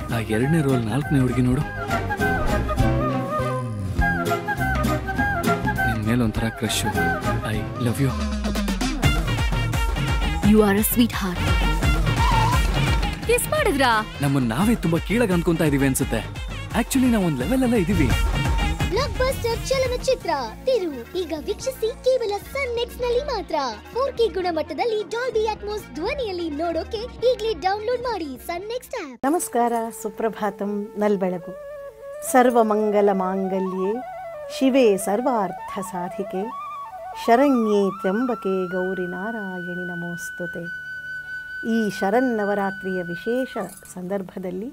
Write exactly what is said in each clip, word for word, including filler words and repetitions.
ಆ ಎರಡನೇ ರೋಲ್ ನಾಲ್ಕನೇ ಹುಡುಗಿ ನೋಡು, ನಿನ್ ಮೇಲೆ ಒಂಥರ crush. I love you. You are a sweetheart. Kiss ಮಾಡಿದ್ರಾ? ನಮ್ಮನ್ನ ನಾವೇ ತುಂಬಾ ಕೀಳಾಗ ಅನ್ಕೊಂತಾ ಇದೀವಿ ಅನ್ಸುತ್ತೆ. ಆಕ್ಚುಲಿ ನಾವು ಒಂದ್ ಲೆವೆಲ್ ಅಲ್ಲ ಇದೀವಿ. ಬ್ಲಾಕ್ ಬಸ್ಟರ್ ಚಲನಚಿತ್ರ ತಿರು ಈಗ ವೀಕ್ಷಿಸಿ ಕೇವಲ ಸನ್ ನೆಕ್ಸ್ಟ್ ನಲ್ಲಿ ಮಾತ್ರ. ಫೋರ್ ಕೆ ಗುಣಮಟ್ಟದಲ್ಲಿ ಡಾಲ್ಬಿ ಅಟ್ಮೋಸ್ ಧ್ವನಿಯಲ್ಲಿ ನೋಡೋಕೆ ಈಗಲೇ ಡೌನ್ಲೋಡ್ ಮಾಡಿ ಸನ್ ನೆಕ್ಸ್ಟ್ ಆಪ್. ನಮಸ್ಕಾರ, ಸುಪ್ರಭಾತಂ, ನಲ್ಬೆಳಗು. ಸರ್ವಮಂಗಲ ಮಾಂಗಲ್ಯೆ ಶಿವೆ ಸರ್ವಾರ್ಥ ಸಾಧಿಕೆ ಶರಣ್ಯೇ ತ್ರ್ಯಂಬಕೆ ಗೌರಿ ನಾರಾಯಣಿ ನಮೋಸ್ತುತೆ. ಈ ಶರನ್ನವರಾತ್ರಿಯ ವಿಶೇಷ ಸಂದರ್ಭದಲ್ಲಿ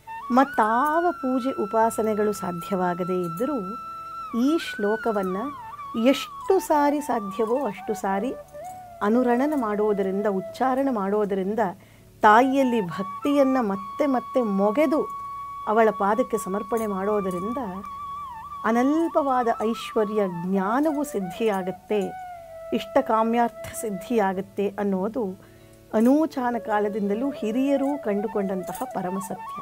ಮತ್ತಾವ ಪೂಜೆ ಉಪಾಸನೆಗಳು ಸಾಧ್ಯವಾಗದೇ ಇದ್ದರೂ ಈ ಶ್ಲೋಕವನ್ನು ಎಷ್ಟು ಸಾರಿ ಸಾಧ್ಯವೋ ಅಷ್ಟು ಸಾರಿ ಅನುರಣನ ಮಾಡೋದರಿಂದ, ಉಚ್ಚಾರಣೆ ಮಾಡೋದರಿಂದ ತಾಯಿಯಲ್ಲಿ ಭಕ್ತಿಯನ್ನು ಮತ್ತೆ ಮತ್ತೆ ಮೊಗೆದು ಅವಳ ಪಾದಕ್ಕೆ ಸಮರ್ಪಣೆ ಮಾಡೋದರಿಂದ ಅನಲ್ಪವಾದ ಐಶ್ವರ್ಯ ಜ್ಞಾನವೂ ಸಿದ್ಧಿಯಾಗತ್ತೆ, ಇಷ್ಟಕಾಮ್ಯಾರ್ಥ ಸಿದ್ಧಿಯಾಗತ್ತೆ ಅನ್ನೋದು ಅನೂಚಾನ ಕಾಲದಿಂದಲೂ ಹಿರಿಯರೂ ಕಂಡುಕೊಂಡಂತಹ ಪರಮಸತ್ಯ.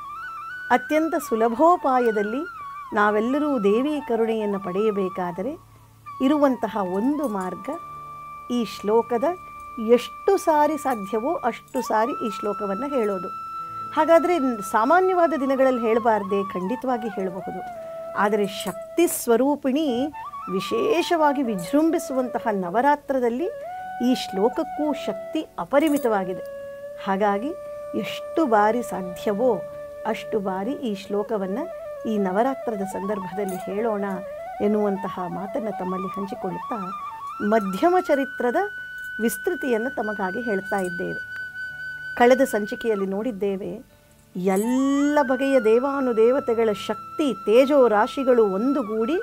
ಅತ್ಯಂತ ಸುಲಭೋಪಾಯದಲ್ಲಿ ನಾವೆಲ್ಲರೂ ದೇವಿ ಕರುಣೆಯನ್ನು ಪಡೆಯಬೇಕಾದರೆ ಇರುವಂತಹ ಒಂದು ಮಾರ್ಗ ಈ ಶ್ಲೋಕದ ಎಷ್ಟು ಸಾರಿ ಸಾಧ್ಯವೋ ಅಷ್ಟು ಸಾರಿ ಈ ಶ್ಲೋಕವನ್ನು ಹೇಳೋದು. ಹಾಗಾದರೆ ಸಾಮಾನ್ಯವಾದ ದಿನಗಳಲ್ಲಿ ಹೇಳಬಾರ್ದೆ? ಖಂಡಿತವಾಗಿ ಹೇಳಬಹುದು. ಆದರೆ ಶಕ್ತಿ ಸ್ವರೂಪಿಣಿ ವಿಶೇಷವಾಗಿ ವಿಜೃಂಭಿಸುವಂತಹ ನವರಾತ್ರದಲ್ಲಿ ಈ ಶ್ಲೋಕಕ್ಕೂ ಶಕ್ತಿ ಅಪರಿಮಿತವಾಗಿದೆ. ಹಾಗಾಗಿ ಎಷ್ಟು ಬಾರಿ ಸಾಧ್ಯವೋ ಅಷ್ಟು ಬಾರಿ ಈ ಶ್ಲೋಕವನ್ನು ಈ ನವರಾತ್ರದ ಸಂದರ್ಭದಲ್ಲಿ ಹೇಳೋಣ ಎನ್ನುವಂತಹ ಮಾತನ್ನು ತಮ್ಮಲ್ಲಿ ಹಂಚಿಕೊಳ್ಳುತ್ತಾ ಮಧ್ಯಮ ಚರಿತ್ರದ ವಿಸ್ತೃತಿಯನ್ನು ತಮಗಾಗಿ ಹೇಳ್ತಾ ಇದ್ದೇವೆ. ಕಳೆದ ಸಂಚಿಕೆಯಲ್ಲಿ ನೋಡಿದ್ದೇವೆ, ಎಲ್ಲ ಬಗೆಯ ದೇವಾನುದೇವತೆಗಳ ಶಕ್ತಿ ತೇಜೋ ರಾಶಿಗಳು ಒಂದುಗೂಡಿ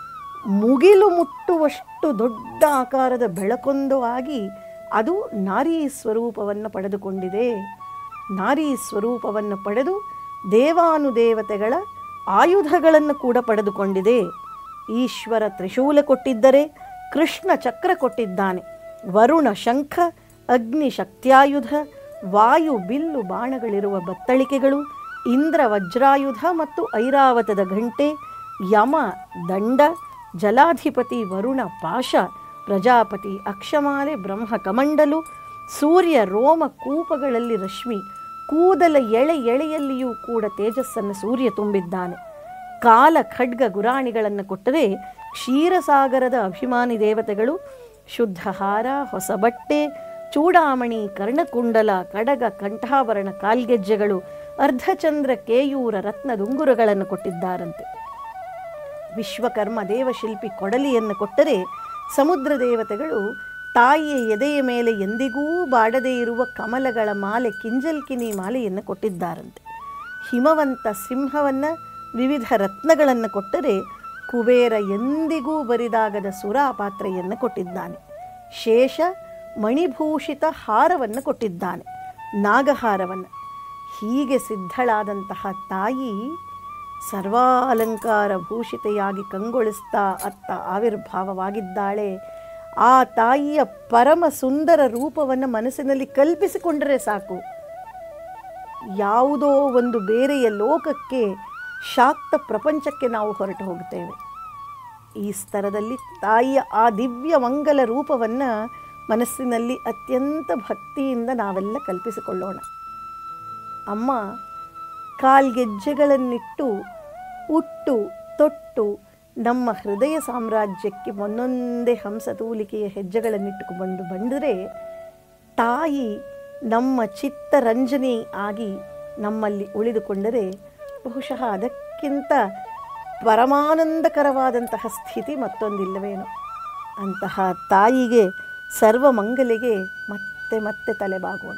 ಮುಗಿಲು ಮುಟ್ಟುವಷ್ಟು ದೊಡ್ಡ ಆಕಾರದ ಬೆಳಕೊಂದು ಆಗಿ ಅದು ನಾರೀ ಸ್ವರೂಪವನ್ನು ಪಡೆದುಕೊಂಡಿದೆ. ನಾರೀ ಸ್ವರೂಪವನ್ನು ಪಡೆದು ದೇವಾನುದೇವತೆಗಳ ಆಯುಧಗಳನ್ನು ಕೂಡ ಪಡೆದುಕೊಂಡಿದೆ. ಈಶ್ವರ ತ್ರಿಶೂಲ ಕೊಟ್ಟಿದ್ದರೆ ಕೃಷ್ಣ ಚಕ್ರ ಕೊಟ್ಟಿದ್ದಾನೆ. ವರುಣ ಶಂಖ, ಅಗ್ನಿ ಶಕ್ತ್ಯಾಯುಧ, ವಾಯು ಬಿಲ್ಲು ಬಾಣಗಳಿರುವ ಬತ್ತಳಿಕೆಗಳು, ಇಂದ್ರ ವಜ್ರಾಯುಧ ಮತ್ತು ಐರಾವತದ ಘಂಟೆ, ಯಮ ದಂಡ, ಜಲಾಧಿಪತಿ ವರುಣ ಪಾಶ, ಪ್ರಜಾಪತಿ ಅಕ್ಷಮಾಲೆ, ಬ್ರಹ್ಮ ಕಮಂಡಲು, ಸೂರ್ಯ ರೋಮ ಕೂಪಗಳಲ್ಲಿ ರಶ್ಮಿ, ಕೂದಲ ಎಳೆ ಎಳೆಯಲ್ಲಿಯೂ ಕೂಡ ತೇಜಸ್ಸನ್ನು ಸೂರ್ಯ ತುಂಬಿದ್ದಾನೆ. ಕಾಲ ಖಡ್ಗ ಗುರಾಣಿಗಳನ್ನು ಕೊಟ್ಟರೆ ಕ್ಷೀರಸಾಗರದ ಅಭಿಮಾನಿ ದೇವತೆಗಳು ಶುದ್ಧಹಾರ, ಹೊಸ ಬಟ್ಟೆ, ಚೂಡಾಮಣಿ, ಕರ್ಣಕುಂಡಲ, ಕಡಗ, ಕಂಠಾಭರಣ, ಕಾಲ್ಗೆಜ್ಜೆಗಳು, ಅರ್ಧಚಂದ್ರ, ಕೇಯೂರ, ರತ್ನ ದುಂಗುರಗಳನ್ನು ಕೊಟ್ಟಿದ್ದಾರಂತೆ. ವಿಶ್ವಕರ್ಮ ದೇವಶಿಲ್ಪಿ ಕೊಡಲಿಯನ್ನು ಕೊಟ್ಟರೆ ಸಮುದ್ರ ದೇವತೆಗಳು ತಾಯಿಯ ಎದೆಯ ಮೇಲೆ ಎಂದಿಗೂ ಬಾಡದೇ ಇರುವ ಕಮಲಗಳ ಮಾಲೆ, ಕಿಂಜಲ್ಕಿನಿ ಮಾಲೆಯನ್ನು ಕೊಟ್ಟಿದ್ದಾರಂತೆ. ಹಿಮವಂತ ಸಿಂಹವನ್ನು, ವಿವಿಧ ರತ್ನಗಳನ್ನು ಕೊಟ್ಟರೆ ಕುಬೇರ ಎಂದಿಗೂ ಬರಿದಾಗದ ಸುರಾ ಪಾತ್ರೆಯನ್ನು ಕೊಟ್ಟಿದ್ದಾನೆ. ಶೇಷ ಮಣಿಭೂಷಿತ ಹಾರವನ್ನು ಕೊಟ್ಟಿದ್ದಾನೆ, ನಾಗಹಾರವನ್ನು. ಹೀಗೆ ಸಿದ್ಧಳಾದಂತಹ ತಾಯಿ ಸರ್ವಾಲಂಕಾರ ಭೂಷಿತೆಯಾಗಿ ಕಂಗೊಳಿಸ್ತಾ ಅತ್ತ ಆವಿರ್ಭಾವವಾಗಿದ್ದಾಳೆ. ಆ ತಾಯಿಯ ಪರಮ ಸುಂದರ ರೂಪವನ್ನು ಮನಸ್ಸಿನಲ್ಲಿ ಕಲ್ಪಿಸಿಕೊಂಡರೆ ಸಾಕು, ಯಾವುದೋ ಒಂದು ಬೇರೆಯ ಲೋಕಕ್ಕೆ, ಶಾಕ್ತ ಪ್ರಪಂಚಕ್ಕೆ ನಾವು ಹೊರಟು ಹೋಗುತ್ತೇವೆ. ಈ ಸ್ತರದಲ್ಲಿ ತಾಯಿಯ ಆ ದಿವ್ಯ ಮಂಗಲ ರೂಪವನ್ನು ಮನಸ್ಸಿನಲ್ಲಿ ಅತ್ಯಂತ ಭಕ್ತಿಯಿಂದ ನಾವೆಲ್ಲ ಕಲ್ಪಿಸಿಕೊಳ್ಳೋಣ. ಅಮ್ಮ ಕಾಲ್ಗೆಜ್ಜೆಗಳನ್ನಿಟ್ಟು ಉಟ್ಟು ತೊಟ್ಟು ನಮ್ಮ ಹೃದಯ ಸಾಮ್ರಾಜ್ಯಕ್ಕೆ ಒಂದೊಂದೇ ಹಂಸತೂಲಿಕೆಯ ಹೆಜ್ಜೆಗಳನ್ನಿಟ್ಟುಕೊಂಡು ಬಂದರೆ ತಾಯಿ ನಮ್ಮ ಚಿತ್ತರಂಜನೆ ಆಗಿ ನಮ್ಮಲ್ಲಿ ಉಳಿದುಕೊಂಡರೆ ಬಹುಶಃ ಅದಕ್ಕಿಂತ ಪರಮಾನಂದಕರವಾದಂತಹ ಸ್ಥಿತಿ ಮತ್ತೊಂದಿಲ್ಲವೇನೋ. ಅಂತಹ ತಾಯಿಗೆ ಸರ್ವಮಂಗಲಿಗೆ ಮತ್ತೆ ಮತ್ತೆ ತಲೆಬಾಗೋಣ.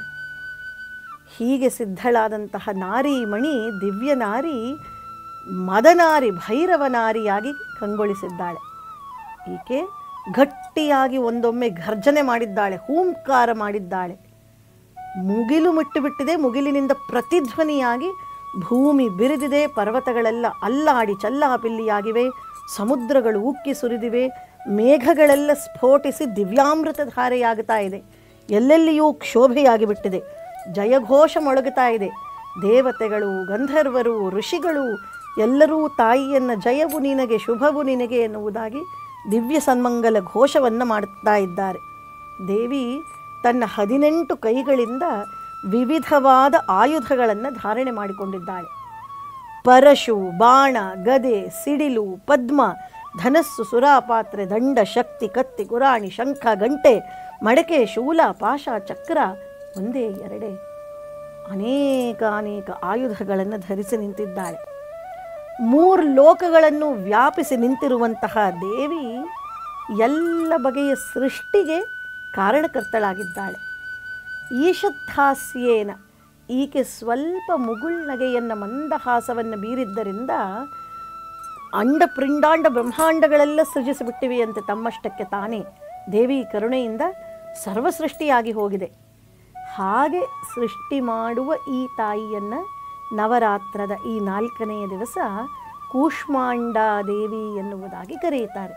ಹೀಗೆ ಸಿದ್ಧಳಾದಂತಹ ನಾರಿ ಮಣಿ, ದಿವ್ಯ ನಾರಿ, ಮದನಾರಿ, ಭೈರವನಾರಿಯಾಗಿ ಕಂಗೊಳಿಸಿದ್ದಾಳೆ. ಈಕೆ ಗಟ್ಟಿಯಾಗಿ ಒಂದೊಮ್ಮೆ ಘರ್ಜನೆ ಮಾಡಿದ್ದಾಳೆ, ಹೂಂಕಾರ ಮಾಡಿದ್ದಾಳೆ. ಮುಗಿಲು ಮುಟ್ಟುಬಿಟ್ಟಿದೆ. ಮುಗಿಲಿನಿಂದ ಪ್ರತಿಧ್ವನಿಯಾಗಿ ಭೂಮಿ ಬಿರಿದಿದೆ, ಪರ್ವತಗಳೆಲ್ಲ ಅಲ್ಲಾಡಿ ಚಲ್ಲಾಪಿಲ್ಲಿಯಾಗಿವೆ, ಸಮುದ್ರಗಳು ಉಕ್ಕಿ ಸುರಿದಿವೆ, ಮೇಘಗಳೆಲ್ಲ ಸ್ಫೋಟಿಸಿ ದಿವ್ಯಾಮೃತ ಧಾರೆಯಾಗುತ್ತಾ ಇದೆ. ಎಲ್ಲೆಲ್ಲಿಯೂ ಕ್ಷೋಭೆಯಾಗಿಬಿಟ್ಟಿದೆ. ಜಯಘೋಷ ಮೊಳಗುತ್ತಾ ಇದೆ. ದೇವತೆಗಳು, ಗಂಧರ್ವರು, ಋಷಿಗಳು ಎಲ್ಲರೂ ತಾಯಿಯನ್ನು ಜಯವು ನಿನಗೆ, ಶುಭವು ನಿನಗೆ ಎನ್ನುವುದಾಗಿ ದಿವ್ಯ ಸನ್ಮಂಗಲ ಘೋಷವನ್ನು ಮಾಡುತ್ತಾ ಇದ್ದಾರೆ. ದೇವಿ ತನ್ನ ಹದಿನೆಂಟು ಕೈಗಳಿಂದ ವಿವಿಧವಾದ ಆಯುಧಗಳನ್ನು ಧಾರಣೆ ಮಾಡಿಕೊಂಡಿದ್ದಾಳೆ. ಪರಶು, ಬಾಣ, ಗದೆ, ಸಿಡಿಲು, ಪದ್ಮ, ಧನಸ್ಸು, ಸುರಾಪಾತ್ರೆ, ದಂಡ, ಶಕ್ತಿ, ಕತ್ತಿ, ಕುರಾಣಿ, ಶಂಖ, ಗಂಟೆ, ಮಡಕೆ, ಶೂಲ, ಪಾಶ, ಚಕ್ರ, ಒಂದೇ ಎರಡೇ ಅನೇಕ ಅನೇಕ ಆಯುಧಗಳನ್ನು ಧರಿಸಿ ನಿಂತಿದ್ದಾಳೆ. ಮೂರು ಲೋಕಗಳನ್ನು ವ್ಯಾಪಿಸಿ ನಿಂತಿರುವಂತಹ ದೇವಿ ಎಲ್ಲ ಬಗೆಯ ಸೃಷ್ಟಿಗೆ ಕಾರಣಕರ್ತಳಾಗಿದ್ದಾಳೆ. ಈಶದ್ಹಾಸ್ಯೇನ, ಈಕೆ ಸ್ವಲ್ಪ ಮುಗುಳ್ನಗೆಯನ್ನು, ಮಂದಹಾಸವನ್ನು ಬೀರಿದ್ದರಿಂದ ಅಂಡ ಪಿಂಡಾಂಡ ಬ್ರಹ್ಮಾಂಡಗಳೆಲ್ಲ ಸೃಜಿಸಿಬಿಟ್ಟಿವೆಯಂತೆ. ತಮ್ಮಷ್ಟಕ್ಕೆ ತಾನೇ ದೇವಿ ಕರುಣೆಯಿಂದ ಸರ್ವಸೃಷ್ಟಿಯಾಗಿ ಹೋಗಿದೆ. ಹಾಗೆ ಸೃಷ್ಟಿ ಮಾಡುವ ಈ ತಾಯಿಯನ್ನು ನವರಾತ್ರದ ಈ ನಾಲ್ಕನೆಯ ದಿವಸ ಕೂಷ್ಮಾಂಡ ದೇವಿ ಎನ್ನುವುದಾಗಿ ಕರೆಯುತ್ತಾರೆ.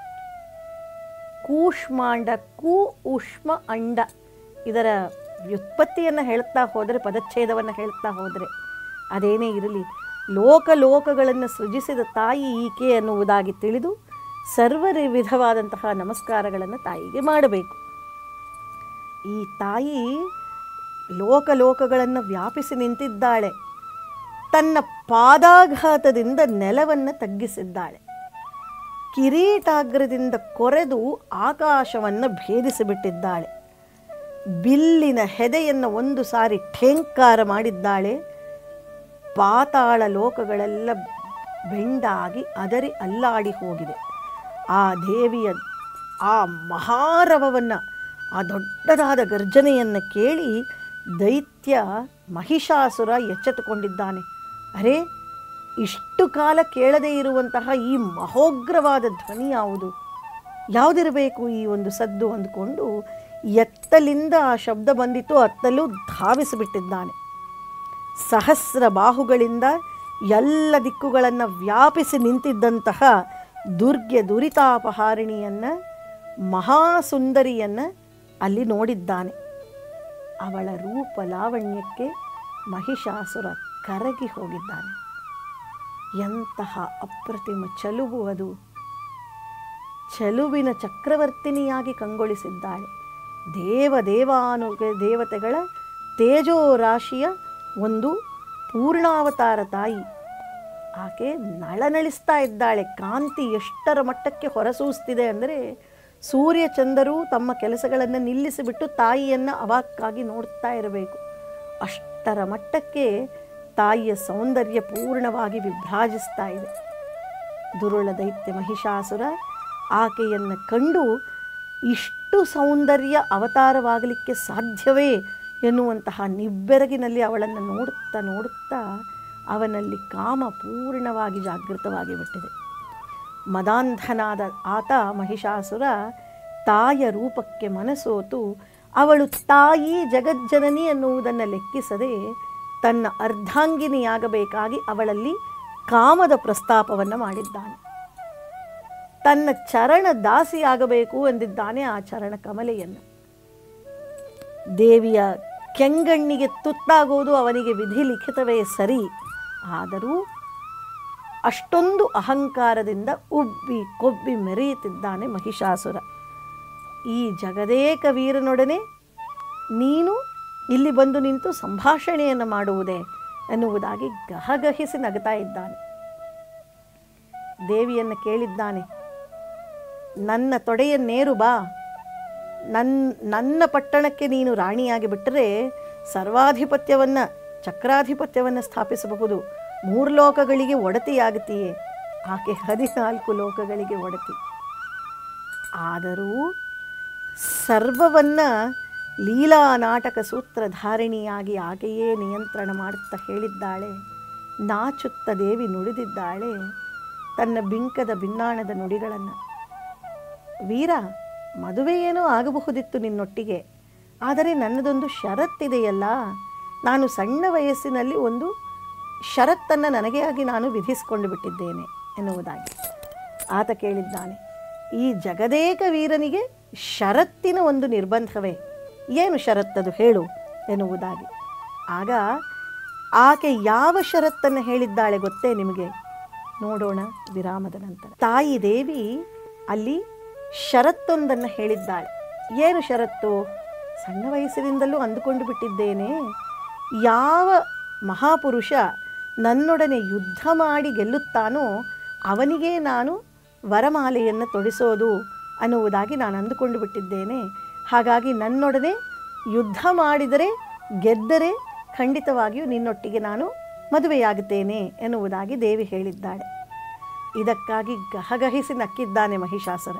ಕೂಷ್ಮಾಂಡ, ಕು ಉಷ್ಮ ಅಂಡ, ಇದರ ವ್ಯುತ್ಪತ್ತಿಯನ್ನು ಹೇಳ್ತಾ ಹೋದರೆ, ಪದಚ್ಛೇದವನ್ನು ಹೇಳ್ತಾ ಹೋದರೆ ಅದೇನೇ ಇರಲಿ, ಲೋಕ ಲೋಕಗಳನ್ನು ಸೃಜಿಸಿದ ತಾಯಿ ಈಕೆ ಎನ್ನುವುದಾಗಿ ತಿಳಿದು ಸರ್ವರಿ ವಿಧವಾದಂತಹ ನಮಸ್ಕಾರಗಳನ್ನು ತಾಯಿಗೆ ಮಾಡಬೇಕು. ಈ ತಾಯಿ ಲೋಕ ಲೋಕಗಳನ್ನು ವ್ಯಾಪಿಸಿ ನಿಂತಿದ್ದಾಳೆ. ತನ್ನ ಪಾದಾಘಾತದಿಂದ ನೆಲವನ್ನು ತಗ್ಗಿಸಿದ್ದಾಳೆ. ಕಿರೀಟಾಗ್ರದಿಂದ ಕೊರೆದು ಆಕಾಶವನ್ನು ಭೇದಿಸಿಬಿಟ್ಟಿದ್ದಾಳೆ. ಬಿಲ್ಲಿನ ಹೆದೆಯನ್ನು ಒಂದು ಸಾರಿ ಠೇಂಕಾರ ಮಾಡಿದ್ದಾಳೆ. ಪಾತಾಳ ಲೋಕಗಳೆಲ್ಲ ಬೆಂಡಾಗಿ ಅದರಿ ಅಲ್ಲಾಡಿ ಹೋಗಿದೆ. ಆ ದೇವಿಯ ಆ ಮಹಾರವವನ್ನು, ಆ ದೊಡ್ಡದಾದ ಗರ್ಜನೆಯನ್ನು ಕೇಳಿ ದೈತ್ಯ ಮಹಿಷಾಸುರ ಎಚ್ಚೆತ್ತುಕೊಂಡಿದ್ದಾನೆ. ಅರೆ, ಇಷ್ಟು ಕಾಲ ಕೇಳದೇ ಇರುವಂತಹ ಈ ಮಹೋಗ್ರವಾದ ಧ್ವನಿ ಯಾವುದು, ಯಾವುದಿರಬೇಕು ಈ ಒಂದು ಸದ್ದು ಅಂದುಕೊಂಡು ಎತ್ತಲಿಂದ ಆ ಶಬ್ದ ಬಂದಿತು, ಅತ್ತಲೂ ಧಾವಿಸಿಬಿಟ್ಟಿದ್ದಾನೆ. ಸಹಸ್ರ ಬಾಹುಗಳಿಂದ ಎಲ್ಲ ದಿಕ್ಕುಗಳನ್ನು ವ್ಯಾಪಿಸಿ ನಿಂತಿದ್ದಂತಹ ದುರ್ಗೆ, ದುರಿತಾಪಹಾರಿಣಿಯನ್ನು, ಮಹಾಸುಂದರಿಯನ್ನು ಅಲ್ಲಿ ನೋಡಿದ್ದಾನೆ. ಅವಳ ರೂಪ ಲಾವಣ್ಯಕ್ಕೆ ಮಹಿಷಾಸುರ ಕರಗಿ ಹೋಗಿದ್ದಾನೆ. ಎಂತಹ ಅಪ್ರತಿಮ ಚಲುವು ಅದು! ಚಲುವಿನ ಚಕ್ರವರ್ತಿನಿಯಾಗಿ ಕಂಗೊಳಿಸಿದ್ದಾಳೆ. ದೇವ ದೇವಾನು ದೇವತೆಗಳ ತೇಜೋ ರಾಶಿಯ ಒಂದು ಪೂರ್ಣಾವತಾರ ತಾಯಿ. ಆಕೆ ನಳನಳಿಸ್ತಾ ಇದ್ದಾಳೆ. ಕಾಂತಿ ಎಷ್ಟರ ಮಟ್ಟಕ್ಕೆ ಹೊರಸೂಸ್ತಿದೆ ಅಂದರೆ, ಸೂರ್ಯಚಂದ್ರರು ತಮ್ಮ ಕೆಲಸಗಳನ್ನು ನಿಲ್ಲಿಸಿಬಿಟ್ಟು ತಾಯಿಯನ್ನು ಅವಾಕ್ಕಾಗಿ ನೋಡ್ತಾ ಇರಬೇಕು. ಅಷ್ಟರ ಮಟ್ಟಕ್ಕೆ ತಾಯಿಯ ಸೌಂದರ್ಯ ಪೂರ್ಣವಾಗಿ ವಿಭ್ರಾಜಿಸ್ತಾ ಇದೆ. ದುರುಳ ದೈತ್ಯ ಮಹಿಷಾಸುರ ಆಕೆಯನ್ನು ಕಂಡು ಇಷ್ಟು ಸೌಂದರ್ಯ ಅವತಾರವಾಗಲಿಕ್ಕೆ ಸಾಧ್ಯವೇ ಎನ್ನುವಂತಹ ನಿಬ್ಬೆರಗಿನಲ್ಲಿ ಅವಳನ್ನು ನೋಡುತ್ತಾ ನೋಡುತ್ತಾ ಅವನಲ್ಲಿ ಕಾಮ ಪೂರ್ಣವಾಗಿ ಜಾಗೃತವಾಗಿ ಬಿಟ್ಟಿದೆ. ಮದಾಂಧನಾದ ಆತ ಮಹಿಷಾಸುರ ತಾಯ ರೂಪಕ್ಕೆ ಮನಸೋತು ಅವಳು ತಾಯಿ ಜಗಜ್ಜನನಿ ಎನ್ನುವುದನ್ನು ಲೆಕ್ಕಿಸದೆ ತನ್ನ ಅರ್ಧಾಂಗಿನಿಯಾಗಬೇಕಾಗಿ ಅವಳಲ್ಲಿ ಕಾಮದ ಪ್ರಸ್ತಾಪವನ್ನು ಮಾಡಿದ್ದಾನೆ. ತನ್ನ ಚರಣ ದಾಸಿಯಾಗಬೇಕು ಎಂದಿದ್ದಾನೆ ಆ ಚರಣ ಕಮಲೆಯನ್ನು. ದೇವಿಯ ಕೆಂಗಣ್ಣಿಗೆ ತುತ್ತಾಗುವುದು ಅವನಿಗೆ ವಿಧಿ ಲಿಖಿತವೇ ಸರಿ. ಆದರೂ ಅಷ್ಟೊಂದು ಅಹಂಕಾರದಿಂದ ಉಬ್ಬಿ ಕೊಬ್ಬಿ ಮೆರೆಯುತ್ತಿದ್ದಾನೆ ಮಹಿಷಾಸುರ. ಈ ಜಗದೇಕ ವೀರನೊಡನೆ ನೀನು ಇಲ್ಲಿ ಬಂದು ನಿಂತು ಸಂಭಾಷಣೆಯನ್ನು ಮಾಡುವುದೇ ಎನ್ನುವುದಾಗಿ ಗಹಗಹಿಸಿ ನಗುತ್ತಾ ಇದ್ದಾನೆ. ದೇವಿಯನ್ನು ಕೇಳಿದ್ದಾನೆ, ನನ್ನ ತೊಡೆಯನ್ನೇರು ಬಾ, ನನ್ನ ನನ್ನ ಪಟ್ಟಣಕ್ಕೆ ನೀನು ರಾಣಿಯಾಗಿ ಬಿಟ್ಟರೆ ಸರ್ವಾಧಿಪತ್ಯವನ್ನು, ಚಕ್ರಾಧಿಪತ್ಯವನ್ನು ಸ್ಥಾಪಿಸಬಹುದು, ಮೂರು ಲೋಕಗಳಿಗೆ ಒಡತಿಯಾಗುತ್ತೀಯೇ. ಆಕೆ ಹದಿನಾಲ್ಕು ಲೋಕಗಳಿಗೆ ಒಡತಿ. ಆದರೂ ಸರ್ವವನ್ನು ಲೀಲಾ ನಾಟಕ ಸೂತ್ರಧಾರಿಣಿಯಾಗಿ ಆಕೆಯೇ ನಿಯಂತ್ರಣ ಮಾಡುತ್ತಾ ಹೇಳಿದ್ದಾಳೆ. ನಾಚುತ್ತ ದೇವಿ ನುಡಿದಿದ್ದಾಳೆ ತನ್ನ ಬಿಂಕದ ಭಿನ್ನಾಣದ ನುಡಿಗಳನ್ನು. ವೀರ, ಮದುವೆ ಏನೋ ಆಗಬಹುದಿತ್ತು ನಿನ್ನೊಟ್ಟಿಗೆ, ಆದರೆ ನನ್ನದೊಂದು ಷರತ್ತಿದೆಯಲ್ಲ. ನಾನು ಸಣ್ಣ ವಯಸ್ಸಿನಲ್ಲಿ ಒಂದು ಷರತ್ತನ್ನು ನನಗೆ ಆಗಿ ನಾನು ವಿಧಿಸಿಕೊಂಡು ಬಿಟ್ಟಿದ್ದೇನೆ ಎನ್ನುವುದಾಗಿ ಆತ ಕೇಳಿದ್ದಾನೆ. ಈ ಜಗದೇಕ ವೀರನಿಗೆ ಷರತ್ತಿನ ಒಂದು ನಿರ್ಬಂಧವೇ? ಏನು ಷರತ್ತದು ಹೇಳು ಎನ್ನುವುದಾಗಿ. ಆಗ ಆಕೆ ಯಾವ ಷರತ್ತನ್ನು ಹೇಳಿದ್ದಾಳೆ ಗೊತ್ತೇ ನಿಮಗೆ? ನೋಡೋಣ ವಿರಾಮದ ನಂತರ. ತಾಯಿ ದೇವಿ ಅಲ್ಲಿ ಷರತ್ತೊಂದನ್ನು ಹೇಳಿದ್ದಾಳೆ. ಏನು ಷರತ್ತು? ಸಣ್ಣ ವಯಸ್ಸಿನಿಂದಲೂ ಅಂದುಕೊಂಡು ಬಿಟ್ಟಿದ್ದೇನೆ, ಯಾವ ಮಹಾಪುರುಷ ನನ್ನೊಡನೆ ಯುದ್ಧ ಮಾಡಿ ಗೆಲ್ಲುತ್ತಾನೋ ಅವನಿಗೆ ನಾನು ವರಮಾಲೆಯನ್ನು ತೊಡಿಸೋದು ಅನ್ನುವುದಾಗಿ ನಾನು ಅಂದುಕೊಂಡು ಬಿಟ್ಟಿದ್ದೇನೆ. ಹಾಗಾಗಿ ನನ್ನೊಡನೆ ಯುದ್ಧ ಮಾಡಿದರೆ ಗೆದ್ದರೆ ಖಂಡಿತವಾಗಿಯೂ ನಿನ್ನೊಟ್ಟಿಗೆ ನಾನು ಮದುವೆಯಾಗುತ್ತೇನೆ ಎನ್ನುವುದಾಗಿ ದೇವಿ ಹೇಳಿದ್ದಾಳೆ. ಇದಕ್ಕಾಗಿ ಗಹಗಹಿಸಿ ನಕ್ಕಿದ್ದಾನೆ ಮಹಿಷಾಸುರ.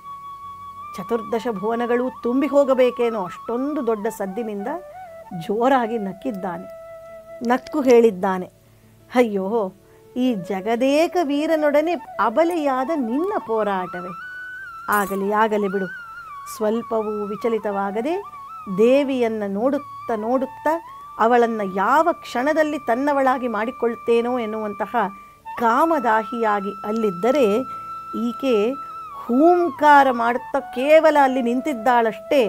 ಚತುರ್ದಶ ಭುವನಗಳು ತುಂಬಿ ಹೋಗಬೇಕೇನೋ ಅಷ್ಟೊಂದು ದೊಡ್ಡ ಸದ್ದಿನಿಂದ ಜೋರಾಗಿ ನಕ್ಕಿದ್ದಾನೆ. ನಕ್ಕು ಹೇಳಿದ್ದಾನೆ, ಅಯ್ಯೋ, ಈ ಜಗದೇಕ ವೀರನೊಡನೆ ಅಬಲೆಯಾದ ನಿನ್ನ ಹೋರಾಟವೇ. ಆಗಲಿ ಆಗಲಿ ಬಿಡು. ಸ್ವಲ್ಪವೂ ವಿಚಲಿತವಾಗದೆ ದೇವಿಯನ್ನು ನೋಡುತ್ತಾ ನೋಡುತ್ತಾ ಅವಳನ್ನು ಯಾವ ಕ್ಷಣದಲ್ಲಿ ತನ್ನವಳಾಗಿ ಮಾಡಿಕೊಳ್ಳುತ್ತೇನೋ ಎನ್ನುವಂತಹ ಕಾಮದಾಹಿಯಾಗಿ ಅಲ್ಲಿದ್ದರೆ ಈಕೆ ಹೂಂಕಾರ ಮಾಡುತ್ತಾ ಕೇವಲ ಅಲ್ಲಿ ನಿಂತಿದ್ದಾಳಷ್ಟೇ.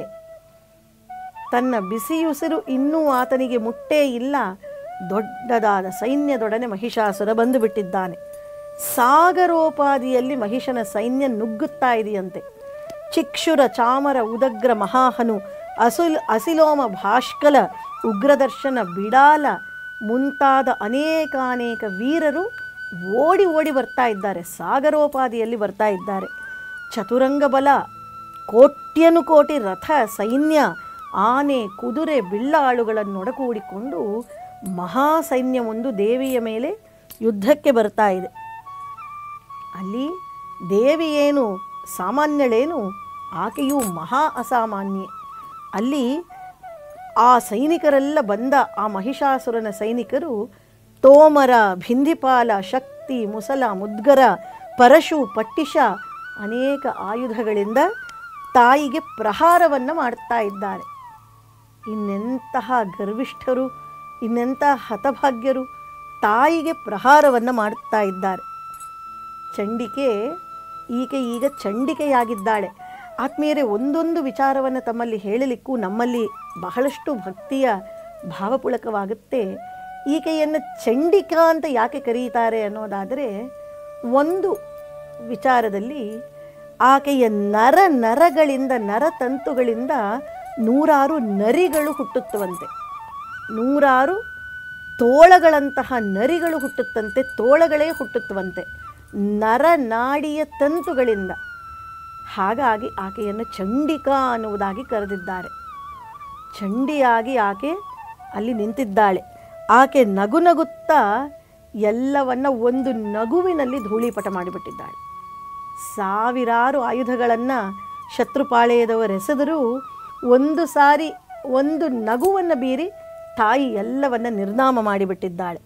ತನ್ನ ಬಿಸಿಯುಸಿರು ಇನ್ನೂ ಆತನಿಗೆ ಮುಟ್ಟೇ ಇಲ್ಲ. ದೊಡ್ಡದಾದ ಸೈನ್ಯದೊಡನೆ ಮಹಿಷಾಸುರ ಬಂದು ಬಿಟ್ಟಿದ್ದಾನೆ. ಸಾಗರೋಪಾದಿಯಲ್ಲಿ ಮಹಿಷನ ಸೈನ್ಯ ನುಗ್ಗುತ್ತಾ ಇದೆಯಂತೆ. ಚಿಕ್ಷುರ ಚಾಮರ ಉದಗ್ರ ಮಹಾಹನು ಅಸುಲ್ ಅಸಿಲೋಮ ಭಾಷ್ಕಲ ಉಗ್ರದರ್ಶನ ಬಿಡಾಲ ಮುಂತಾದ ಅನೇಕಾನೇಕ ವೀರರು ಓಡಿ ಓಡಿ ಬರ್ತಾ ಇದ್ದಾರೆ. ಸಾಗರೋಪಾದಿಯಲ್ಲಿ ಬರ್ತಾ ಇದ್ದಾರೆ. ಚತುರಂಗ ಬಲ, ಕೋಟ್ಯನು ಕೋಟಿ ರಥ ಸೈನ್ಯ, ಆನೆ ಕುದುರೆ ಬಿಲ್ಲಾಳುಗಳನ್ನೊಡಗೂಡಿಕೊಂಡು ಮಹಾಸೈನ್ಯವೊಂದು ದೇವಿಯ ಮೇಲೆ ಯುದ್ಧಕ್ಕೆ ಬರ್ತಾ ಇದೆ. ಅಲ್ಲಿ ದೇವಿಯೇನು ಸಾಮಾನ್ಯಳೇನು, ಆಕೆಯೂ ಮಹಾ ಅಸಾಮಾನ್ಯೆ. ಅಲ್ಲಿ ಆ ಸೈನಿಕರೆಲ್ಲ ಬಂದ ಆ ಮಹಿಷಾಸುರನ ಸೈನಿಕರು ತೋಮರ, ಭಿಂದಿಪಾಲ, ಶಕ್ತಿ, ಮುಸಲ, ಮುದ್ಗರ, ಪರಶು, ಪಟ್ಟಿಷ ಅನೇಕ ಆಯುಧಗಳಿಂದ ತಾಯಿಗೆ ಪ್ರಹಾರವನ್ನು ಮಾಡ್ತಾ ಇದ್ದಾರೆ. ಇನ್ನೆಂತಹ ಗರ್ವಿಷ್ಠರು, ಇನ್ನೆಂತಹ ಹತಭಾಗ್ಯರು ತಾಯಿಗೆ ಪ್ರಹಾರವನ್ನು ಮಾಡುತ್ತಾ ಇದ್ದಾರೆ. ಚಂಡಿಕೆ ಈಕೆ ಈಗ ಚಂಡಿಕೆಯಾಗಿದ್ದಾಳೆ. ಆತ್ಮೀಯರೇ, ಒಂದೊಂದು ವಿಚಾರವನ್ನು ತಮ್ಮಲ್ಲಿ ಹೇಳಲಿಕ್ಕೂ ನಮ್ಮಲ್ಲಿ ಬಹಳಷ್ಟು ಭಕ್ತಿಯ ಭಾವಪುಳಕವಾಗುತ್ತೆ. ಈಕೆಯನ್ನು ಚಂಡಿಕಾ ಅಂತ ಯಾಕೆ ಕರೀತಾರೆ ಅನ್ನೋದಾದರೆ, ಒಂದು ವಿಚಾರದಲ್ಲಿ ಆಕೆಯ ನರ ನರಗಳಿಂದ ನರತಂತುಗಳಿಂದ ನೂರಾರು ನರಿಗಳು ಹುಟ್ಟುತ್ತವಂತೆ. ನೂರಾರು ತೋಳಗಳಂತಹ ನರಿಗಳು ಹುಟ್ಟುತ್ತಂತೆ, ತೋಳಗಳೇ ಹುಟ್ಟುತ್ತವಂತೆ ನರನಾಡಿಯ ತಂತುಗಳಿಂದ. ಹಾಗಾಗಿ ಆಕೆಯನ್ನು ಚಂಡಿಕಾ ಅನ್ನುವುದಾಗಿ ಕರೆದಿದ್ದಾರೆ. ಚಂಡಿಯಾಗಿ ಆಕೆ ಅಲ್ಲಿ ನಿಂತಿದ್ದಾಳೆ. ಆಕೆ ನಗು ನಗುತ್ತಾ ಎಲ್ಲವನ್ನ ಒಂದು ನಗುವಿನಲ್ಲಿ ಧೂಳೀಪಟ ಮಾಡಿಬಿಟ್ಟಿದ್ದಾಳೆ. ಸಾವಿರಾರು ಆಯುಧಗಳನ್ನು ಶತ್ರುಪಾಳೆಯದವರೆಸೆದರೂ ಒಂದು ಸಾರಿ ಒಂದು ನಗುವನ್ನು ಬೀರಿ ತಾಯಿ ಎಲ್ಲವನ್ನ ನಿರ್ನಾಮ ಮಾಡಿಬಿಟ್ಟಿದ್ದಾಳೆ.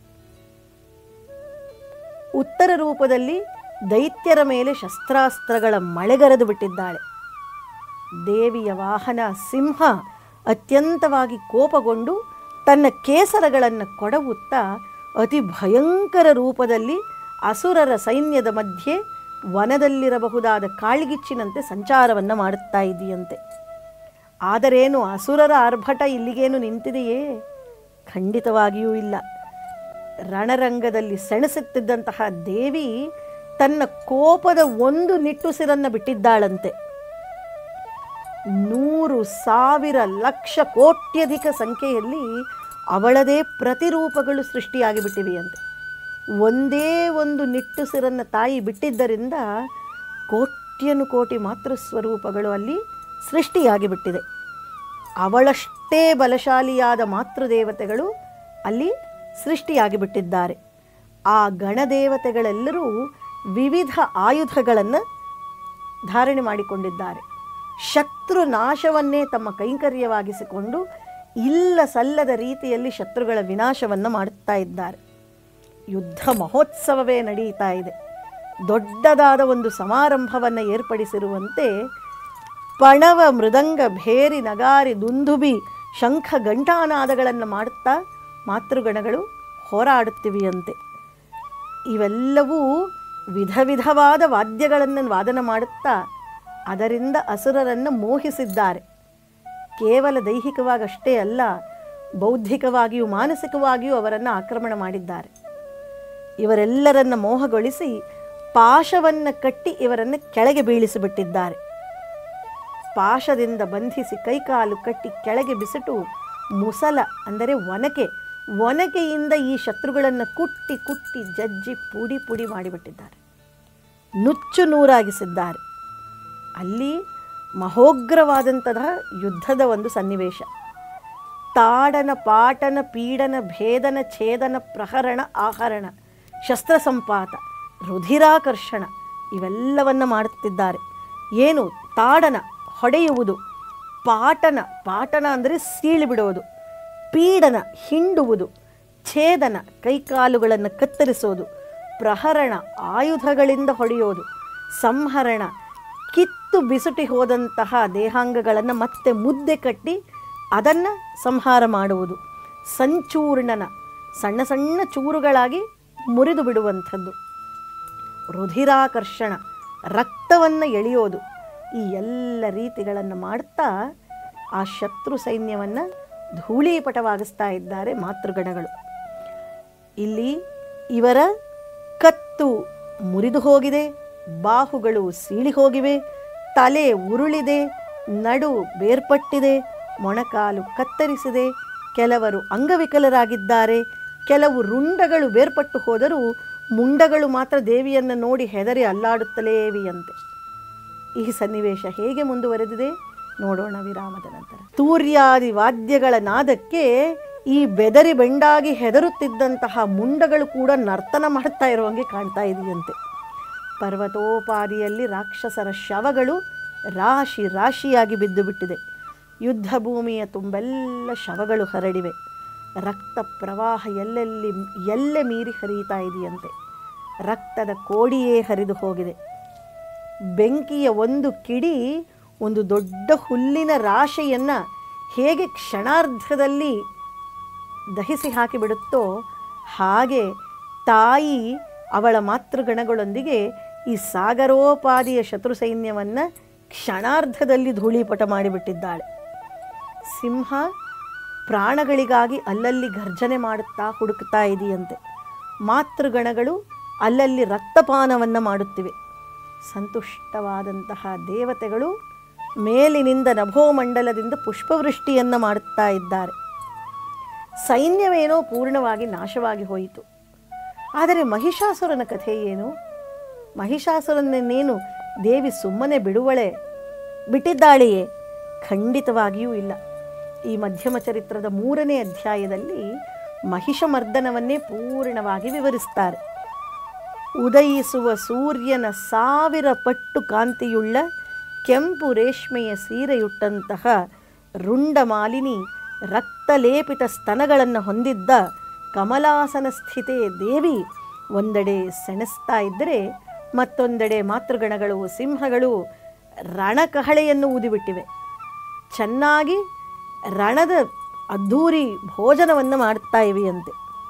ಉತ್ತರ ರೂಪದಲ್ಲಿ ದೈತ್ಯರ ಮೇಲೆ ಶಸ್ತ್ರಾಸ್ತ್ರಗಳ ಮಳೆಗರೆದು ಬಿಟ್ಟಿದ್ದಾಳೆ. ದೇವಿಯ ವಾಹನ ಸಿಂಹ ಅತ್ಯಂತವಾಗಿ ಕೋಪಗೊಂಡು ತನ್ನ ಕೇಸರಗಳನ್ನು ಕೊಡವುತ್ತಾ ಅತಿ ಭಯಂಕರ ರೂಪದಲ್ಲಿ ಅಸುರರ ಸೈನ್ಯದ ಮಧ್ಯೆ ವನದಲ್ಲಿರಬಹುದಾದ ಕಾಳ್ಗಿಚ್ಚಿನಂತೆ ಸಂಚಾರವನ್ನು ಮಾಡುತ್ತಾ ಇದೆಯಂತೆ. ಆದರೇನು ಅಸುರರ ಆರ್ಭಟ ಇಲ್ಲಿಗೇನು ನಿಂತಿದೆಯೇ? ಖಂಡಿತವಾಗಿಯೂ ಇಲ್ಲ. ರಣರಂಗದಲ್ಲಿ ಸೆಣಸುತ್ತಿದ್ದಂತಹ ದೇವಿ ತನ್ನ ಕೋಪದ ಒಂದು ನಿಟ್ಟುಸಿರನ್ನು ಬಿಟ್ಟಿದ್ದಾಳಂತೆ. ನೂರು ಸಾವಿರ ಲಕ್ಷ ಕೋಟ್ಯಧಿಕ ಸಂಖ್ಯೆಯಲ್ಲಿ ಅವಳದೇ ಪ್ರತಿರೂಪಗಳು ಸೃಷ್ಟಿಯಾಗಿ ಬಿಟ್ಟಿವೆಯಂತೆ. ಒಂದೇ ಒಂದು ನಿಟ್ಟುಸಿರನ್ನು ತಾಯಿ ಬಿಟ್ಟಿದ್ದರಿಂದ ಕೋಟ್ಯನು ಕೋಟಿ ಮಾತೃಸ್ವರೂಪಗಳು ಅಲ್ಲಿ ಸೃಷ್ಟಿಯಾಗಿ ಬಿಟ್ಟಿದೆ. ಅವಳಷ್ಟೇ ಬಲಶಾಲಿಯಾದ ಮಾತೃದೇವತೆಗಳು ಅಲ್ಲಿ ಸೃಷ್ಟಿಯಾಗಿ ಬಿಟ್ಟಿದ್ದಾರೆ. ಆ ಗಣದೇವತೆಗಳೆಲ್ಲರೂ ವಿವಿಧ ಆಯುಧಗಳನ್ನು ಧಾರಣೆ ಮಾಡಿಕೊಂಡಿದ್ದಾರೆ. ಶತ್ರು ನಾಶವನ್ನೇ ತಮ್ಮ ಕೈಂಕರ್ಯವಾಗಿಸಿಕೊಂಡು ಇಲ್ಲ ಸಲ್ಲದ ರೀತಿಯಲ್ಲಿ ಶತ್ರುಗಳ ವಿನಾಶವನ್ನು ಮಾಡುತ್ತಾ ಇದ್ದಾರೆ. ಯುದ್ಧ ಮಹೋತ್ಸವವೇ ನಡೆಯುತ್ತಾ ಇದೆ. ದೊಡ್ಡದಾದ ಒಂದು ಸಮಾರಂಭವನ್ನು ಏರ್ಪಡಿಸಿರುವಂತೆ ಪಣವ, ಮೃದಂಗ, ಭೇರಿ, ನಗಾರಿ, ದುಂದುಬಿ, ಶಂಖ, ಘಂಟಾನಾದಗಳನ್ನು ಮಾಡುತ್ತಾ ಮಾತೃಗಣಗಳು ಹೋರಾಡುತ್ತಿವೆಯಂತೆ. ಇವೆಲ್ಲವೂ ವಿಧ ವಿಧವಾದ ವಾದ್ಯಗಳನ್ನು ವಾದನ ಮಾಡುತ್ತಾ ಅದರಿಂದ ಅಸುರರನ್ನು ಮೋಹಿಸಿದ್ದಾರೆ. ಕೇವಲ ದೈಹಿಕವಾಗಷ್ಟೇ ಅಲ್ಲ, ಬೌದ್ಧಿಕವಾಗಿಯೂ ಮಾನಸಿಕವಾಗಿಯೂ ಅವರನ್ನು ಆಕ್ರಮಣ ಮಾಡಿದ್ದಾರೆ. ಇವರೆಲ್ಲರನ್ನ ಮೋಹಗೊಳಿಸಿ ಪಾಶವನ್ನು ಕಟ್ಟಿ ಇವರನ್ನು ಕೆಳಗೆ ಬೀಳಿಸಿಬಿಟ್ಟಿದ್ದಾರೆ. ಪಾಶದಿಂದ ಬಂಧಿಸಿ ಕೈಕಾಲು ಕಟ್ಟಿ ಕೆಳಗೆ ಬಿಸಿಟು ಮುಸಲ ಅಂದರೆ ಒನಕೆ ಒನಕೆಯಿಂದ ಈ ಶತ್ರುಗಳನ್ನು ಕುಟ್ಟಿ ಕುಟ್ಟಿ ಜಜ್ಜಿ ಪುಡಿ ಪುಡಿ ಮಾಡಿಬಿಟ್ಟಿದ್ದಾರೆ, ನುಚ್ಚು ನೂರಾಗಿಸಿದ್ದಾರೆ. ಅಲ್ಲಿ ಮಹೋಗ್ರವಾದಂತಹ ಯುದ್ಧದ ಒಂದು ಸನ್ನಿವೇಶ. ತಾಡನ ಪಾಟನ ಪೀಡನ ಭೇದನ ಛೇದನ ಪ್ರಹರಣ ಆಹರಣ ಶಸ್ತ್ರ ಸಂಪಾತ ರುಧಿರಾಕರ್ಷಣ ಇವೆಲ್ಲವನ್ನು ಮಾಡುತ್ತಿದ್ದಾರೆ. ಏನು? ತಾಡನ ಹೊಡೆಯುವುದು, ಪಾಟನ ಪಾಟನ ಅಂದರೆ ಸೀಳಿಬಿಡುವುದು, ಪೀಡನ ಹಿಂಡುವುದು, ಛೇದನ ಕೈಕಾಲುಗಳನ್ನು ಕತ್ತರಿಸೋದು, ಪ್ರಹರಣ ಆಯುಧಗಳಿಂದ ಹೊಡೆಯೋದು, ಸಂಹರಣ ಕಿತ್ತು ಬಿಸುಟಿ ಹೋದಂತಹ ದೇಹಾಂಗಗಳನ್ನು ಮತ್ತೆ ಮುದ್ದೆ ಕಟ್ಟಿ ಅದನ್ನು ಸಂಹಾರ ಮಾಡುವುದು, ಸಂಚೂರ್ಣನ ಸಣ್ಣ ಸಣ್ಣ ಚೂರುಗಳಾಗಿ ಮುರಿದು ಬಿಡುವಂಥದ್ದು, ರುಧಿರಾಕರ್ಷಣ ರಕ್ತವನ್ನು ಎಳೆಯೋದು. ಈ ಎಲ್ಲ ರೀತಿಗಳನ್ನು ಮಾಡ್ತಾ ಆ ಶತ್ರು ಸೈನ್ಯವನ್ನು ಧೂಳೀಪಟವಾಗಿಸ್ತಾ ಇದ್ದಾರೆ ಮಾತೃಗಣಗಳು. ಇಲ್ಲಿ ಇವರ ಕತ್ತು ಮುರಿದು ಹೋಗಿದೆ, ಬಾಹುಗಳು ಸೀಳಿ ಹೋಗಿವೆ, ತಲೆ ಉರುಳಿದೆ, ನಡು ಬೇರ್ಪಟ್ಟಿದೆ, ಮೊಣಕಾಲು ಕತ್ತರಿಸಿದೆ, ಕೆಲವರು ಅಂಗವಿಕಲರಾಗಿದ್ದಾರೆ, ಕೆಲವು ರುಂಡಗಳು ಬೇರ್ಪಟ್ಟು ಹೋದರೂ ಮುಂಡಗಳು ಮಾತ್ರ ದೇವಿಯನ್ನು ನೋಡಿ ಹೆದರಿ ಅಲ್ಲಾಡುತ್ತಲೇವಿಯಂತೆ. ಈ ಸನ್ನಿವೇಶ ಹೇಗೆ ಮುಂದುವರೆದಿದೆ ನೋಡೋಣ ವಿರಾಮದ ನಂತರ. ತೂರ್ಯಾದಿ ವಾದ್ಯಗಳ ನಾದಕ್ಕೆ ಈ ಬೆದರಿ ಬೆಂಡಾಗಿ ಹೆದರುತ್ತಿದ್ದಂತಹ ಮುಂಡಗಳು ಕೂಡ ನರ್ತನ ಮಾಡ್ತಾ ಇರುವಂಗೆ ಕಾಣ್ತಾ ಇದೆಯಂತೆ. ಪರ್ವತೋಪಾದಿಯಲ್ಲಿ ರಾಕ್ಷಸರ ಶವಗಳು ರಾಶಿ ರಾಶಿಯಾಗಿ ಬಿದ್ದು ಬಿಟ್ಟಿದೆ. ಯುದ್ಧ ಭೂಮಿಯ ತುಂಬೆಲ್ಲ ಶವಗಳು ಹರಡಿವೆ. ರಕ್ತ ಪ್ರವಾಹ ಎಲ್ಲೆಲ್ಲಿ ಎಲ್ಲೆ ಮೀರಿ ಹರಿಯುತ್ತಾ ಇದೆಯಂತೆ. ರಕ್ತದ ಕೋಡಿಯೇ ಹರಿದು ಹೋಗಿದೆ. ಬೆಂಕಿಯ ಒಂದು ಕಿಡಿ ಒಂದು ದೊಡ್ಡ ಹುಲ್ಲಿನ ರಾಶಿಯನ್ನು ಹೇಗೆ ಕ್ಷಣಾರ್ಧದಲ್ಲಿ ದಹಿಸಿ ಹಾಕಿಬಿಡುತ್ತೋ ಹಾಗೆ ತಾಯಿ ಅವಳ ಮಾತೃಗಣಗಳೊಂದಿಗೆ ಈ ಸಾಗರೋಪಾದಿಯ ಶತ್ರು ಸೈನ್ಯವನ್ನು ಕ್ಷಣಾರ್ಧದಲ್ಲಿ ಧೂಳೀಪಟ ಮಾಡಿಬಿಟ್ಟಿದ್ದಾಳೆ. ಸಿಂಹ ಪ್ರಾಣಗಳಿಗಾಗಿ ಅಲ್ಲಲ್ಲಿ ಗರ್ಜನೆ ಮಾಡುತ್ತಾ ಹುಡುಕ್ತಾ ಇದೆಯಂತೆ. ಮಾತೃಗಣಗಳು ಅಲ್ಲಲ್ಲಿ ರಕ್ತಪಾನವನ್ನು ಮಾಡುತ್ತಿವೆ. ಸಂತುಷ್ಟವಾದಂತಹ ದೇವತೆಗಳು ಮೇಲಿನಿಂದ ನಭೋಮಂಡಲದಿಂದ ಪುಷ್ಪವೃಷ್ಟಿಯನ್ನು ಮಾಡುತ್ತಾ ಇದ್ದಾರೆ. ಸೈನ್ಯವೇನೋ ಪೂರ್ಣವಾಗಿ ನಾಶವಾಗಿ ಹೋಯಿತು. ಆದರೆ ಮಹಿಷಾಸುರನ ಕಥೆ ಏನು? ಮಹಿಷಾಸುರನ್ನೇನು ದೇವಿ ಸುಮ್ಮನೆ ಬಿಡುವಳೆ ಬಿಟ್ಟಿದ್ದಾಳೆಯೇ? ಖಂಡಿತವಾಗಿಯೂ ಇಲ್ಲ. ಈ ಮಧ್ಯಮ ಚರಿತ್ರದ ಮೂರನೇ ಅಧ್ಯಾಯದಲ್ಲಿ ಮಹಿಷಮರ್ದನವನ್ನೇ ಪೂರ್ಣವಾಗಿ ವಿವರಿಸ್ತಾರೆ. ಉದಯಿಸುವ ಸೂರ್ಯನ ಸಾವಿರ ಪಟ್ಟು ಕಾಂತಿಯುಳ್ಳ ಕೆಂಪು ರೇಷ್ಮೆಯ ಸೀರೆಯುಟ್ಟಂತಹ ರುಂಡಮಾಲಿನಿ ರಕ್ತಲೇಪಿತ ಸ್ತನಗಳನ್ನು ಹೊಂದಿದ್ದ ಕಮಲಾಸನ ಸ್ಥಿತೆ ದೇವಿ ಒಂದೆಡೆ ಸೆಣಸ್ತಾ ಇದ್ದರೆ ಮತ್ತೊಂದೆಡೆ ಮಾತೃಗಣಗಳು ಸಿಂಹಗಳು ರಣಕಹಳೆಯನ್ನು ಊದಿಬಿಟ್ಟಿವೆ. ಚೆನ್ನಾಗಿ ರಣದ ಅದ್ಧೂರಿ ಭೋಜನವನ್ನು ಮಾಡುತ್ತಾ ಇವೆಯಂತೆ.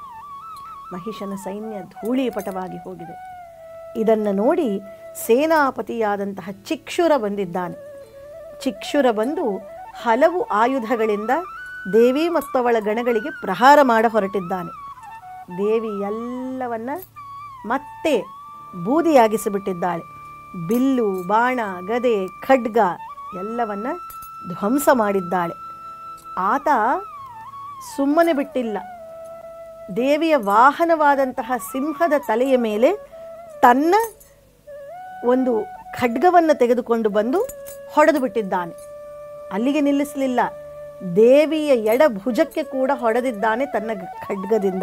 ಮಹಿಷನ ಸೈನ್ಯ ಧೂಳೀಪಟವಾಗಿ ಹೋಗಿದೆ. ಇದನ್ನು ನೋಡಿ ಸೇನಾಪತಿಯಾದಂತಹ ಚಿಕ್ಷುರ ಬಂದಿದ್ದಾನೆ. ಚಿಕ್ಷುರ ಬಂದು ಹಲವು ಆಯುಧಗಳಿಂದ ದೇವಿ ಮತ್ತು ಅವಳ ಗಣಗಳಿಗೆ ಪ್ರಹಾರ ಮಾಡ ಹೊರಟಿದ್ದಾನೆ. ದೇವಿ ಎಲ್ಲವನ್ನ ಮತ್ತೆ ಬೂದಿಯಾಗಿಸಿಬಿಟ್ಟಿದ್ದಾಳೆ. ಬಿಲ್ಲು ಬಾಣ ಗದೆ ಖಡ್ಗ ಎಲ್ಲವನ್ನ ಧ್ವಂಸ ಮಾಡಿದ್ದಾಳೆ. ಆತ ಸುಮ್ಮನೆ ಬಿಟ್ಟಿಲ್ಲ. ದೇವಿಯ ವಾಹನವಾದಂತಹ ಸಿಂಹದ ತಲೆಯ ಮೇಲೆ ತನ್ನ ಒಂದು ಖಡ್ಗವನ್ನು ತೆಗೆದುಕೊಂಡು ಬಂದು ಹೊಡೆದು ಬಿಟ್ಟಿದ್ದಾನೆ. ಅಲ್ಲಿಗೆ ನಿಲ್ಲಿಸಲಿಲ್ಲ, ದೇವಿಯ ಎಡಭುಜಕ್ಕೆ ಕೂಡ ಹೊಡೆದಿದ್ದಾನೆ ತನ್ನ ಖಡ್ಗದಿಂದ.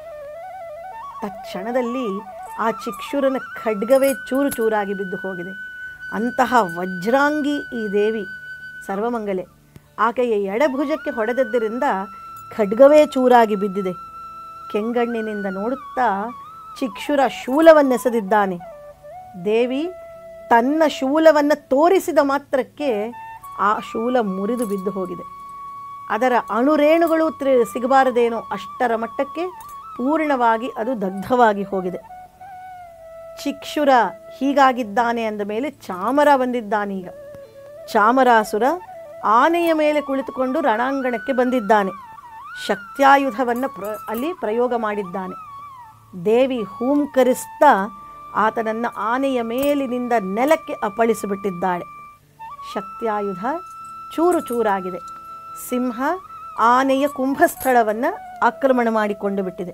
ತಕ್ಷಣದಲ್ಲಿ ಆ ಚಿಕ್ಷುರನ ಖಡ್ಗವೇ ಚೂರು ಚೂರಾಗಿ ಬಿದ್ದು ಹೋಗಿದೆ. ಅಂತಹ ವಜ್ರಾಂಗಿ ಈ ದೇವಿ ಸರ್ವಮಂಗಲೆ. ಆಕೆಯ ಎಡಭುಜಕ್ಕೆ ಹೊಡೆದದ್ದರಿಂದ ಖಡ್ಗವೇ ಚೂರಾಗಿ ಬಿದ್ದಿದೆ. ಕೆಂಗಣ್ಣಿನಿಂದ ನೋಡುತ್ತಾ ಚಿಕ್ಷುರ ಶೂಲವನ್ನೆಸೆದಿದ್ದಾನೆ. ದೇವಿ ತನ್ನ ಶೂಲವನ್ನು ತೋರಿಸಿದ ಮಾತ್ರಕ್ಕೆ ಆ ಶೂಲ ಮುರಿದು ಬಿದ್ದು ಹೋಗಿದೆ. ಅದರ ಅಣುರೇಣುಗಳು ಸಿಗಬಾರದೇನೋ ಅಷ್ಟರ ಮಟ್ಟಕ್ಕೆ ಪೂರ್ಣವಾಗಿ ಅದು ದಗ್ಧವಾಗಿ ಹೋಗಿದೆ. ಚಿಕ್ಷುರ ಹೀಗಾಗಿದ್ದಾನೆ ಅಂದ ಮೇಲೆ ಚಾಮರ ಬಂದಿದ್ದಾನೀಗ. ಚಾಮರಾಸುರ ಆನೆಯ ಮೇಲೆ ಕುಳಿತುಕೊಂಡು ರಣಾಂಗಣಕ್ಕೆ ಬಂದಿದ್ದಾನೆ. ಶಕ್ತ್ಯಾಯುಧವನ್ನು ಪ್ರ ಅಲ್ಲಿ ಪ್ರಯೋಗ ಮಾಡಿದ್ದಾನೆ. ದೇವಿ ಹೂಂಕರಿಸ್ತಾ ಆತನನ್ನು ಆನೆಯ ಮೇಲಿನಿಂದ ನೆಲಕ್ಕೆ ಅಪ್ಪಳಿಸಿಬಿಟ್ಟಿದ್ದಾಳೆ. ಶಕ್ತ್ಯಾಯುಧ ಚೂರು ಚೂರಾಗಿದೆ. ಸಿಂಹ ಆನೆಯ ಕುಂಭಸ್ಥಳವನ್ನು ಆಕ್ರಮಣ ಮಾಡಿಕೊಂಡು ಬಿಟ್ಟಿದೆ.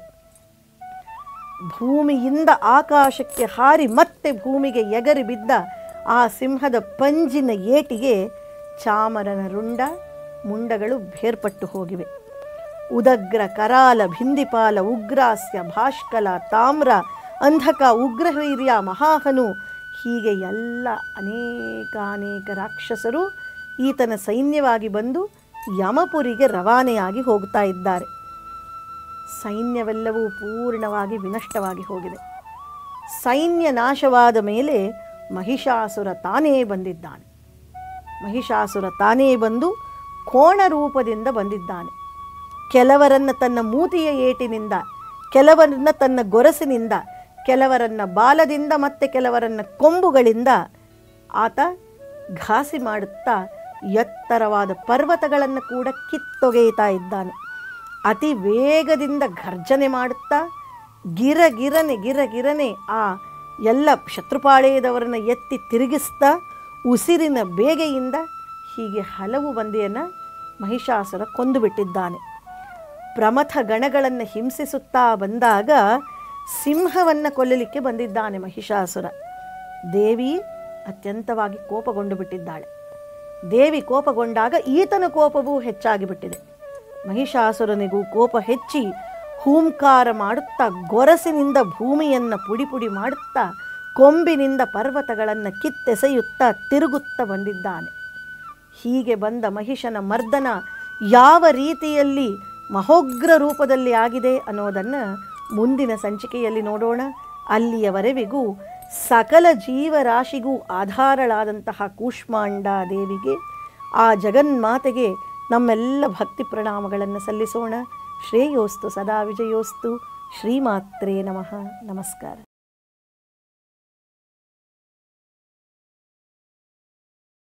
ಭೂಮಿಯಿಂದ ಆಕಾಶಕ್ಕೆ ಹಾರಿ ಮತ್ತೆ ಭೂಮಿಗೆ ಎಗರಿ ಬಿದ್ದ ಆ ಸಿಂಹದ ಪಂಜಿನ ಏಟಿಗೆ ಚಾಮರನ ರುಂಡ ಮುಂಡಗಳು ಬೇರ್ಪಟ್ಟು ಹೋಗಿವೆ. ಉದಗ್ರ, ಕರಾಲ, ಭಿಂದಿಪಾಲ, ಉಗ್ರಾಸ್ಯ, ಭಾಷ್ಕಲ, ತಾಮ್ರ, ಅಂಧಕ, ಉಗ್ರವೀರ್ಯ, ಮಹಾಹನು ಹೀಗೆ ಎಲ್ಲ ಅನೇಕ ಅನೇಕ ರಾಕ್ಷಸರು ಈತನ ಸೈನ್ಯವಾಗಿ ಬಂದು ಯಮಪುರಿಗೆ ರವಾನೆಯಾಗಿ ಹೋಗ್ತಾ ಇದ್ದಾರೆ. ಸೈನ್ಯವೆಲ್ಲವೂ ಪೂರ್ಣವಾಗಿ ವಿನಷ್ಟವಾಗಿ ಹೋಗಿದೆ. ಸೈನ್ಯ ನಾಶವಾದ ಮೇಲೆ ಮಹಿಷಾಸುರ ತಾನೇ ಬಂದಿದ್ದಾನೆ. ಮಹಿಷಾಸುರ ತಾನೇ ಬಂದು ಕೋಣ ರೂಪದಿಂದ ಬಂದಿದ್ದಾನೆ. ಕೆಲವರನ್ನು ತನ್ನ ಮೂತಿಯ ಏಟಿನಿಂದ, ಕೆಲವರನ್ನು ತನ್ನ ಗೊರಸಿನಿಂದ, ಕೆಲವರನ್ನು ಬಾಲದಿಂದ ಮತ್ತು ಕೆಲವರನ್ನು ಕೊಂಬುಗಳಿಂದ ಆತ ಘಾಸಿ ಮಾಡುತ್ತಾ ಎತ್ತರವಾದ ಪರ್ವತಗಳನ್ನು ಕೂಡ ಕಿತ್ತೊಗೆಯುತ್ತಾ ಇದ್ದಾನೆ. ಅತಿ ವೇಗದಿಂದ ಘರ್ಜನೆ ಮಾಡುತ್ತಾ ಗಿರಗಿರನೆ ಗಿರಗಿರನೆ ಆ ಎಲ್ಲ ಶತ್ರುಪಾಳೆಯದವರನ್ನು ಎತ್ತಿ ತಿರುಗಿಸ್ತಾ ಉಸಿರಿನ ಬೇಗೆಯಿಂದ ಹೀಗೆ ಹಲವು ಮಂದಿಯನ್ನು ಮಹಿಷಾಸುರ ಕೊಂದು ಬಿಟ್ಟಿದ್ದಾನೆ. ಪ್ರಮಥ ಗಣಗಳನ್ನು ಹಿಂಸಿಸುತ್ತಾ ಬಂದಾಗ ಸಿಂಹವನ್ನು ಕೊಲ್ಲಲಿಕ್ಕೆ ಬಂದಿದ್ದಾನೆ ಮಹಿಷಾಸುರ. ದೇವಿ ಅತ್ಯಂತವಾಗಿ ಕೋಪಗೊಂಡು ಬಿಟ್ಟಿದ್ದಾಳೆ. ದೇವಿ ಕೋಪಗೊಂಡಾಗ ಈತನ ಕೋಪವೂ ಹೆಚ್ಚಾಗಿ ಬಿಟ್ಟಿದೆ. ಮಹಿಷಾಸುರನಿಗೂ ಕೋಪ ಹೆಚ್ಚಿ ಹೂಂಕಾರ ಮಾಡುತ್ತಾ ಗೊರಸಿನಿಂದ ಭೂಮಿಯನ್ನು ಪುಡಿ ಪುಡಿ ಮಾಡುತ್ತಾ ಕೊಂಬಿನಿಂದ ಪರ್ವತಗಳನ್ನು ಕಿತ್ತೆಸೆಯುತ್ತಾ ತಿರುಗುತ್ತಾ ಬಂದಿದ್ದಾನೆ. ಹೀಗೆ ಬಂದ ಮಹಿಷನ ಮರ್ದನ ಯಾವ ರೀತಿಯಲ್ಲಿ ಮಹೋಗ್ರ ರೂಪದಲ್ಲಿ ಆಗಿದೆ ಅನ್ನೋದನ್ನು ಮುಂದಿನ ಸಂಚಿಕೆಯಲ್ಲಿ ನೋಡೋಣ. ಅಲ್ಲಿಯವರೆವಿಗೂ ಸಕಲ ಜೀವರಾಶಿಗೂ ಆಧಾರಳಾದಂತಹ ಕೂಷ್ಮಾಂಡ ದೇವಿಗೆ, ಆ ಜಗನ್ಮಾತೆಗೆ ನಮ್ಮೆಲ್ಲ ಭಕ್ತಿ ಪ್ರಣಾಮಗಳನ್ನು ಸಲ್ಲಿಸೋಣ. ಶ್ರೇಯೋಸ್ತು ಸದಾ ವಿಜಯೋಸ್ತು. ಶ್ರೀಮಾತ್ರೇ ನಮಃ. ನಮಸ್ಕಾರ.